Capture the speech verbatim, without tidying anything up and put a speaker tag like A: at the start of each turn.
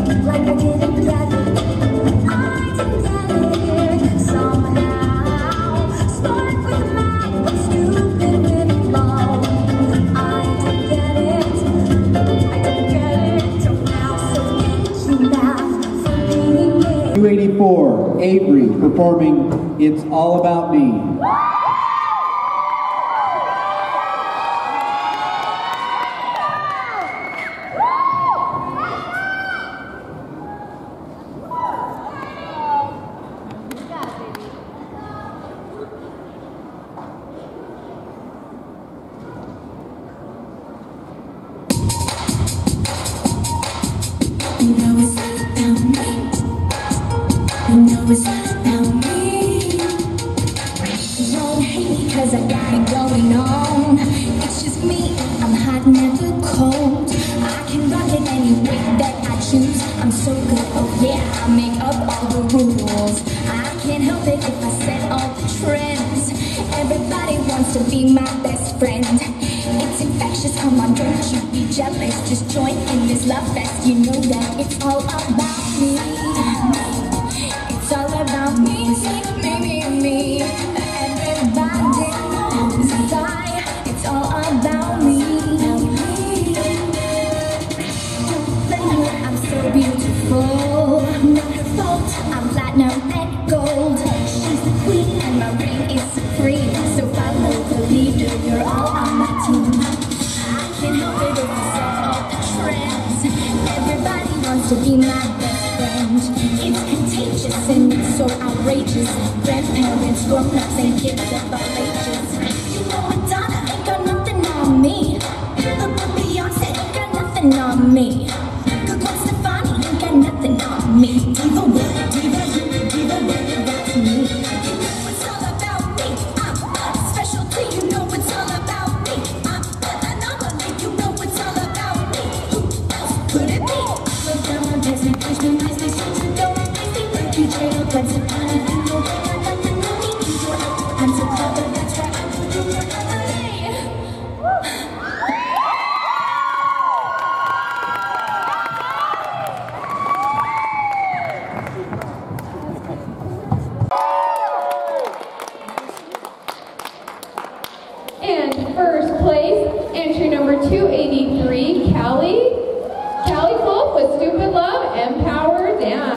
A: like I didn't get it. I didn't get it somehow. Smart with math, but stupid with love. I didn't get it, I didn't get it till now. So thank you, math, for being me.
B: two eighty-four, Avery, performing It's All About Me.
A: You know it's all about me. You know it's all about me. Don't hate me cause I got it going on. It's just me, I'm hot, never cold. I can rock it any way that I choose. I'm so good, oh yeah, I make up all the rules. I can't help it if I set all the trends. Everybody wants to be my best friend. It's infectious, come on, don't you be jealous. Just join in this love fest. You know that it's all about me. It's all about me, me, me, me. Everybody knows I. It's all about me. Don't blame her, I'm so beautiful. Not her fault, I'm platinum and gold. She's the queen and my ring is supreme. So follow the leader, you're all on my team. I can't help it if I set all the trends. Everybody wants to be my best friend. It's contagious and it's so outrageous. Grandparents, grown-ups, and kids of all ages. You know Madonna ain't got nothing on me. Look at Beyonce ain't got nothing on me. Good Gwen Stefani ain't got nothing on me. Diva what? Diva you, diva what? That's me. You know it's all about me. I'm a specialty. You know it's all about me. I'm an anomaly. You know it's all about me. Who else could it be? Look down my business, push me, nice, nice, you don't make me work. You trade up Gwen Stefani. You know they got nothing on me. You're up, I'm so clever. That's why I put you for nothing.
C: And first place, entry number two eighty-three, Callie. Callie Wolf with Stupid Love and Power.